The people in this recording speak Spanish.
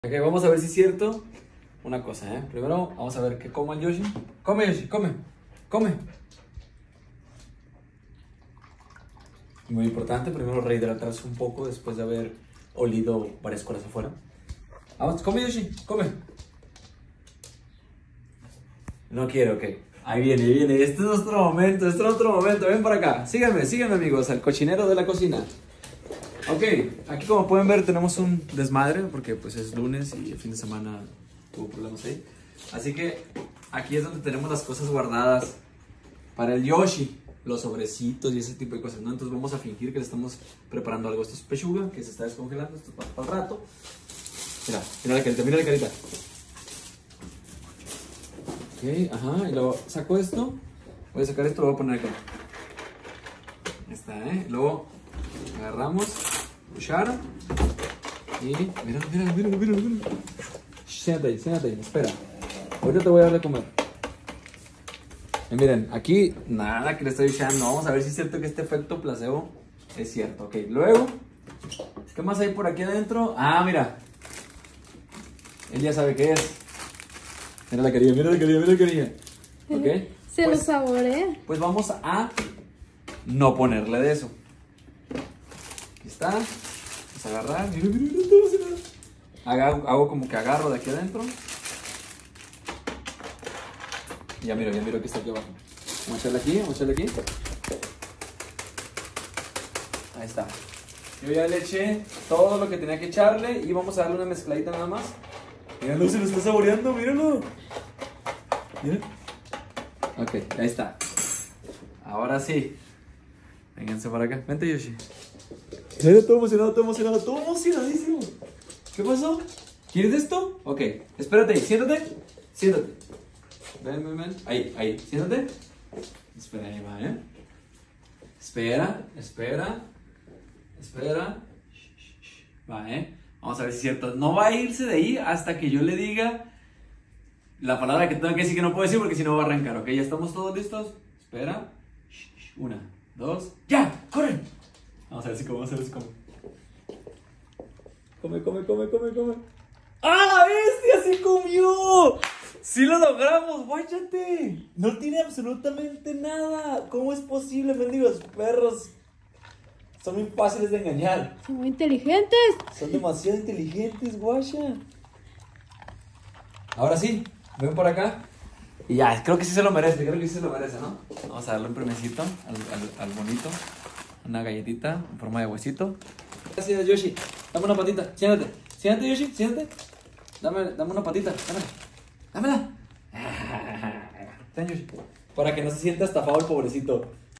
Ok, vamos a ver si es cierto una cosa, ¿eh? Primero vamos a ver qué coma el Yoshi. Come, Yoshi, come, come. Muy importante, primero rehidratarse un poco después de haber olido varias cosas afuera. Vamos, come, Yoshi, come. No quiero, ok. Ahí viene, ahí viene. Este es nuestro momento, este es nuestro momento. Ven para acá. Síganme, síganme, amigos, al cochinero de la cocina. Ok, aquí como pueden ver tenemos un desmadre porque pues es lunes y el fin de semana tuvo problemas ahí. Así que aquí es donde tenemos las cosas guardadas para el Yoshi, los sobrecitos y ese tipo de cosas, ¿no? Entonces vamos a fingir que le estamos preparando algo. Esto es pechuga que se está descongelando, esto es para el rato. Mira, mira la carita, mira la carita. Ok, ajá, y luego saco esto, voy a sacar esto, lo voy a poner acá. Ahí está, luego agarramos cuchara y míralo, míralo, míralo, míralo, míralo. Siéntate ahí, espera. Ahorita te voy a dar de comer. Y miren, aquí nada que le estoy echando. Vamos a ver si es cierto que este efecto placebo es cierto. Ok, luego, ¿qué más hay por aquí adentro? Ah, mira. Él ya sabe qué es. Mira la carilla, mira la carilla, mira la carilla. Ok. Se lo saborea. Pues vamos a no ponerle de eso. Aquí está. Vamos a agarrar. Mira, mira, mira, mira. Hago como que agarro de aquí adentro. Y ya miro que está aquí abajo. Vamos a echarle aquí, vamos a echarle aquí. Ahí está. Yo ya le eché todo lo que tenía que echarle y vamos a darle una mezcladita nada más. Míralo, se lo está saboreando, míralo. Mira. Ok, ahí está. Ahora sí. Vénganse para acá. Vente, Yoshi. Mira, todo emocionado, todo emocionadísimo. ¿Qué pasó? ¿Quieres esto? Ok, espérate ahí, siéntate. Siéntate. Ven. Ahí, siéntate. Espera, ahí va, Espera. Va, Vamos a ver si es cierto. No va a irse de ahí hasta que yo le diga la palabra que tengo que decir que no puedo decir porque si no va a arrancar, ¿ok? ¿Ya estamos todos listos? Espera. 1, 2, ¡ya! ¡Corre! Vamos a ver si come, Come. ¡Ah, la bestia! ¡Sí comió! ¡Sí lo logramos! ¡Guáchate! No tiene absolutamente nada. ¿Cómo es posible, mendigos perros? Son muy fáciles de engañar. Son muy inteligentes. Son demasiado inteligentes, guacha. Ahora sí, ven por acá. Y ya, creo que sí se lo merece, ¿no? Vamos a darle un premiecito al bonito. Una galletita en forma de huesito. Gracias, Yoshi. Dame una patita, siéntate. Siéntate, Yoshi, siéntate. Dame una patita, dámela. Ten, Yoshi. Para que no se sienta estafado el pobrecito.